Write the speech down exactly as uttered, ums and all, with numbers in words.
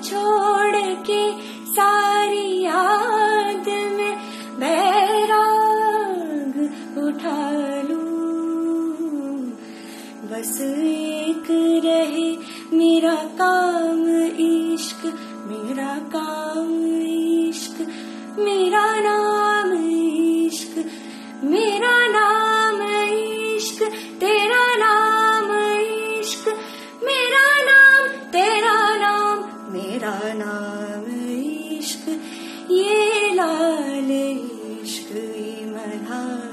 छोड़ के सारी याद में बैराग उठा लूं। बस एक रहे मेरा काम इश्क, मेरा काम इश्क, मेरा नाम इश्क, मेरा नाम इश्क, तेरा नाम इश्क, मेरा नाम तेरा नाम, मेरा नाम इश्क, ये लाल इश्क मल्हार।